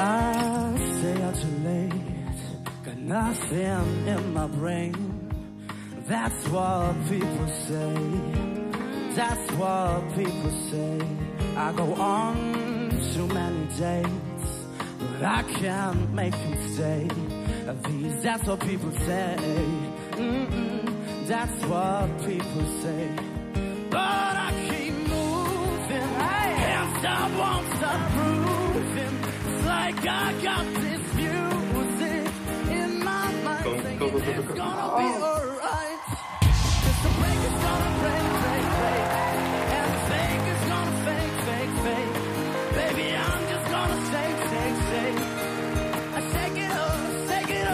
I stay out too late, got nothing in my brain. That's what people say, that's what people say. I go on too many dates, but I can't make them stay. That's what people say, that's what people say. But I keep moving, can't stop, won't stop proving. It's like I got this music in my mind, saying it's gonna be alright. Cause the break is gonna break, break, break, and the fake is gonna fake, fake, fake. Baby, I'm just gonna shake, shake, shake. I shake it up, shake it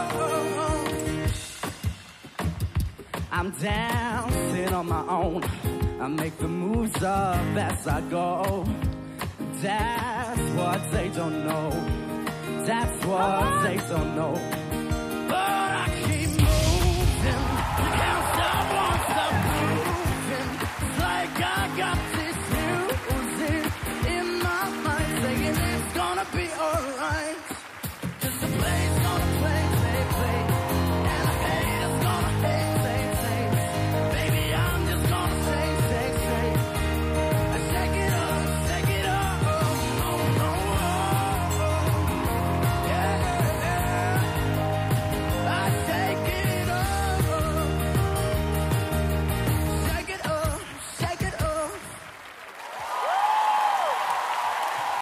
up. I'm dancing on my own, I make the moves up as I go. That's what they don't know, that's what they don't know.